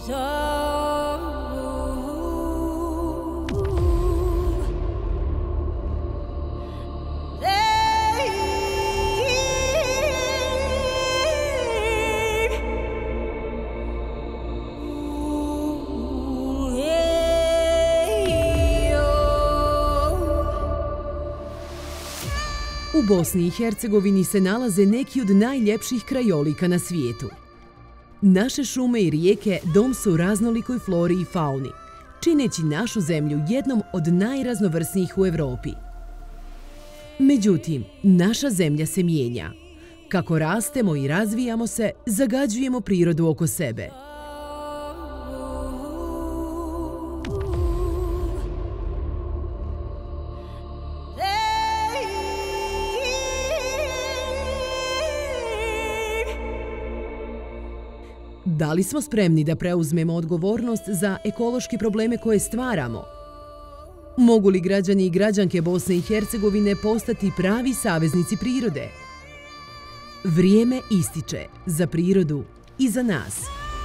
U Bosni i Hercegovini se nalaze neki od najljepših krajolika na svijetu. Naše šume i rijeke dom su raznolikoj flori i fauni, čineći našu zemlju jednom od najraznovrsnijih u Evropi. Međutim, naša zemlja se mijenja. Kako rastemo i razvijamo se, zagađujemo prirodu oko sebe. Da li smo spremni da preuzmemo odgovornost za ekološke probleme koje stvaramo? Mogu li građani i građanke Bosne i Hercegovine postati pravi saveznici prirode? Vrijeme ističe za prirodu i za nas.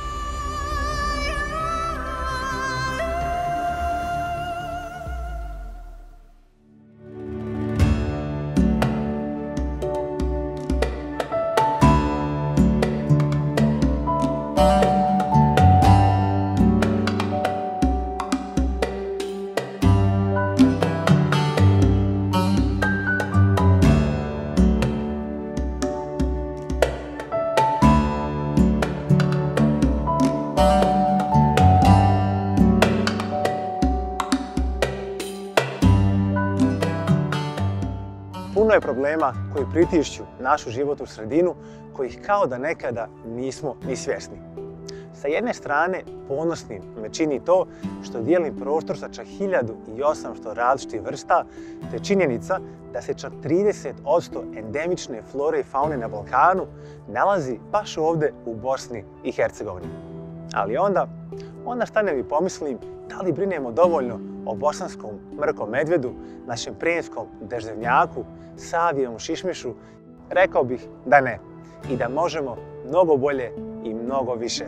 Puno je problema koji pritišću našu životnu sredinu, kojih kao da nekada nismo ni svjesni. Sa jedne strane, ponosnim me čini to što dijelim prostor sa čak 1800 različitih vrsta, te činjenica da se čak 30% endemične flore i faune na Balkanu nalazi baš ovdje u Bosni i Hercegovini. Ali onda stanem i pomislim da li brinemo dovoljno o bosanskom mrkom medvjedu, našem prijenskom deževnjaku, savijevom šišmišu. Rekao bih da ne i da možemo mnogo bolje i mnogo više.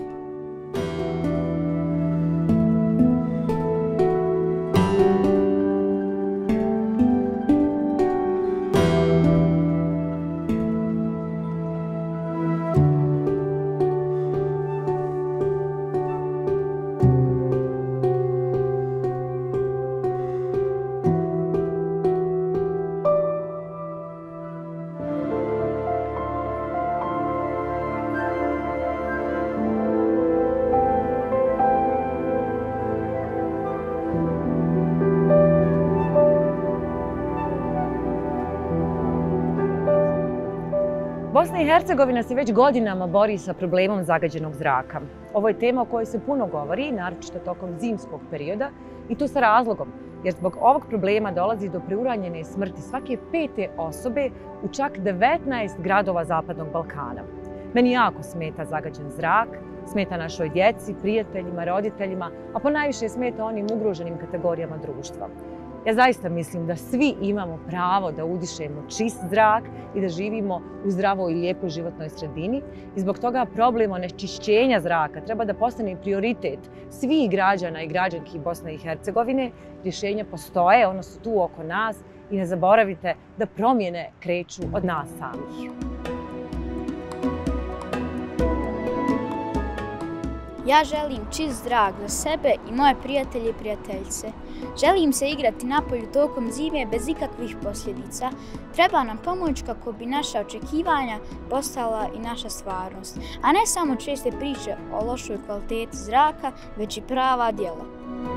Bosna i Hercegovina se već godinama bori sa problemom zagađenog zraka. Ovo je tema o kojoj se puno govori, naročito tokom zimskog perioda, i to sa razlogom, jer zbog ovog problema dolazi do preuranjene smrti svake 5. osobe u čak 19 gradova Zapadnog Balkana. Meni jako smeta zagađen zrak, smeta našoj djeci, prijateljima, roditeljima, a ponajviše smeta onim ugroženim kategorijama društva. Ja zaista mislim da svi imamo pravo da udišemo čist zrak i da živimo u zdravoj i lijepoj životnoj sredini i zbog toga problem onečišćenja zraka treba da postane prioritet svih građana i građanki Bosne i Hercegovine. Rješenja postoje, ona su tu oko nas i ne zaboravite da promjene kreću od nas samih. Ja želim čist zrak za sebe i moje prijatelje i prijateljice. Želim se igrati napolju tokom zime bez ikakvih posljedica. Treba nam pomoć kako bi naša očekivanja postala i naša stvarnost, a ne samo česte priče o lošoj kvaliteti zraka, već i prava djela.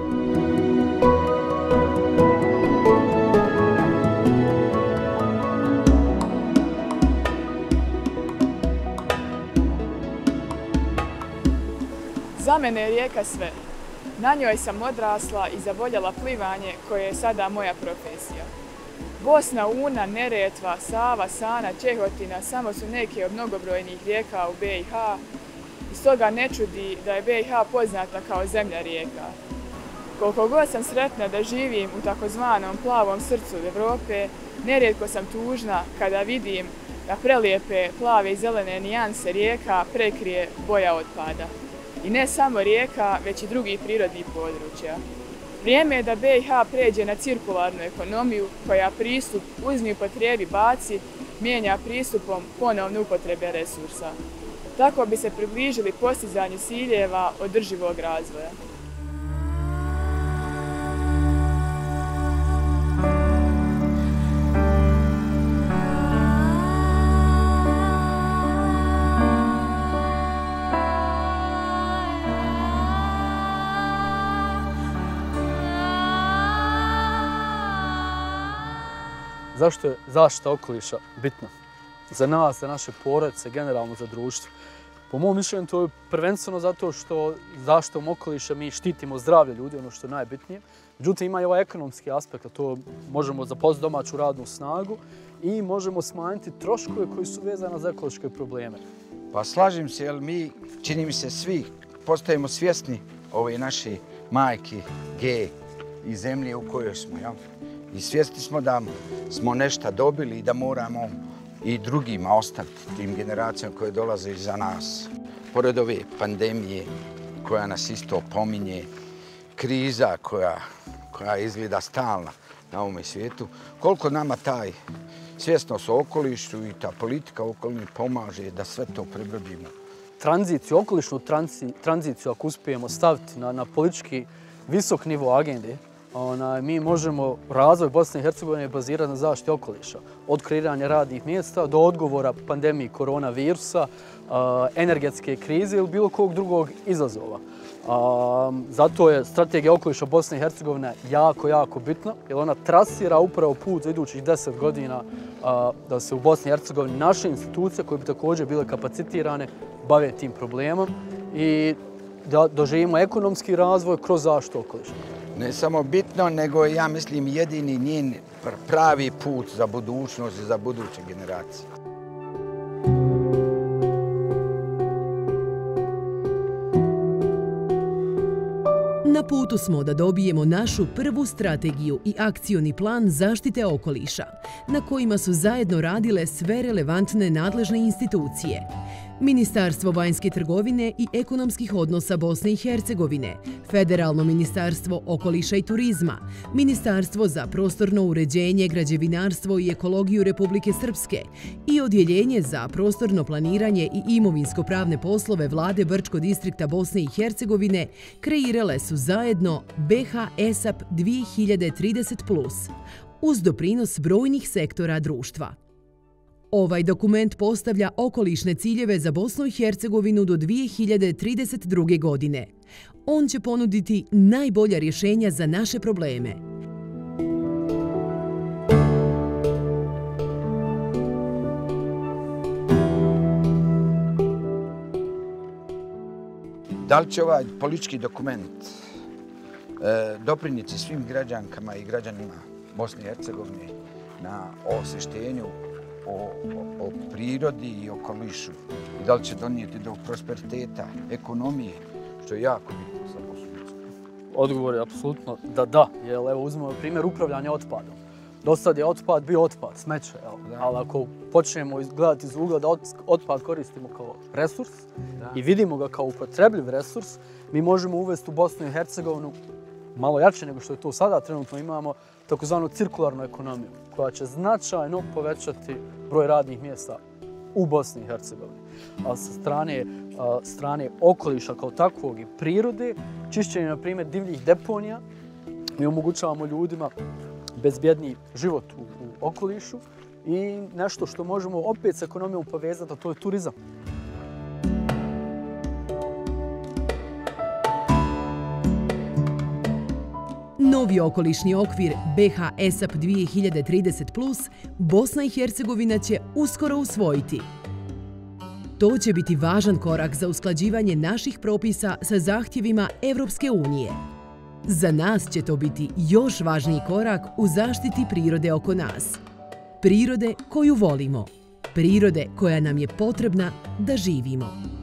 Za mene je rijeka sve. Na njoj sam odrasla i zavoljela plivanje koje je sada moja profesija. Bosna, Una, Neretva, Sava, Sana, Čehotina samo su neke od mnogobrojnih rijeka u BiH i stoga ne čudi da je BiH poznata kao zemlja rijeka. Koliko god sam sretna da živim u takozvanom plavom srcu Evrope, nerijetko sam tužna kada vidim da prelijepe plave i zelene nijanse rijeka prekrije boja otpada. I ne samo rijeka, već i drugih prirodnih područja. Vrijeme je da BiH pređe na cirkularnu ekonomiju koja pristup uzmi, upotrebi, baci, mijenja pristupom ponovne upotrebe resursa. Tako bi se približili postizanju ciljeva održivog razvoja. Zašto je zaštita okoliša bitna? Za nas, za naše porodice, generalno za društvo. Po mom mišljenju to je prvenstveno zato što zaštitom okoliša mi štitimo zdravlje ljudi, ono što je najbitnije. Međutim, ima i ovaj ekonomski aspekt, a to možemo zaposliti domaću radnu snagu i možemo smanjiti troškove koji su vezani za ekološke probleme. Pa slažem se, jer mi, čini mi se, svi postajemo svjesni ove naše majke, G i zemlje u kojoj smo. Ja? I svjesni smo da smo nešto dobili i da moramo i drugima ostaviti, tim generacijama koje dolaze iza nas. Pored ove pandemije koja nas isto pominje, kriza koja izgleda stalna na ovome svijetu, koliko nama taj svjesnost o okolišu i ta politika okolina pomaže da sve to prebrodimo. Tranziciju, okolišnu tranziciju, ako uspijemo staviti na politički visok nivo agende, mi možemo razvoj Bosne i Hercegovine bazirati na zaštiti okoliša. Od kreiranja radnih mjesta do odgovora pandemiji koronavirusa, energetske krize ili bilo kog drugog izazova. Zato je strategija okoliša Bosne i Hercegovine jako bitna, jer ona trasira upravo put za idućih 10 godina da se u Bosni i Hercegovini naše institucije, koje bi također bile kapacitirane, bave tim problemom i da doživimo ekonomski razvoj kroz zaštitu okoliša. Ne samo bitno, nego ja mislim jedini njen pravi put za budućnost i za buduće generacije. Na putu smo da dobijemo našu prvu strategiju i akcioni plan zaštite okoliša, na kojima su zajedno radile sve relevantne nadležne institucije. Ministarstvo vanjske trgovine i ekonomskih odnosa Bosne i Hercegovine, Federalno ministarstvo okoliša i turizma, Ministarstvo za prostorno uređenje, građevinarstvo i ekologiju Republike Srpske i Odjeljenje za prostorno planiranje i imovinsko-pravne poslove Vlade Brčko distrikta Bosne i Hercegovine kreirale su zajedno BiH ESAP 2030+, uz doprinos brojnih sektora društva. Ovaj dokument postavlja okolišne ciljeve za Bosnu i Hercegovinu do 2032. godine. On će ponuditi najbolja rješenja za naše probleme. Da li će ovaj politički dokument doprinijeti svim građankama i građanima Bosne i Hercegovine na osvještenju o prirodi i okolišu? I da li će donijeti do prosperiteta, ekonomije, što je jako bitno za Bosnu i Hercegovinu? Odgovor je apsolutno da. Jer evo uzmemo primjer upravljanja otpadom. Do sad je otpad bio otpad, smeće, ali ako počnemo gledati iz ugla da otpad koristimo kao resurs i vidimo ga kao upotrebljiv resurs, mi možemo uvesti u Bosnu i Hercegovinu malo jače nego što je to sada trenutno imamo, takozvanu cirkularnu ekonomiju, koja će značajno povećati broj radnih mjesta u Bosni i Hercegovini. A sa strane okoliša kao takvog i prirode, čišćenje, na primjer, divljih deponija, mi omogućavamo ljudima bezbjedniji život u okolišu i nešto što možemo opet s ekonomijom povezati, a to je turizam. Novi okolišni okvir BiH ESAP 2030+, Bosna i Hercegovina će uskoro usvojiti. To će biti važan korak za usklađivanje naših propisa sa zahtjevima Evropske unije. Za nas će to biti još važniji korak u zaštiti prirode oko nas. Prirode koju volimo. Prirode koja nam je potrebna da živimo.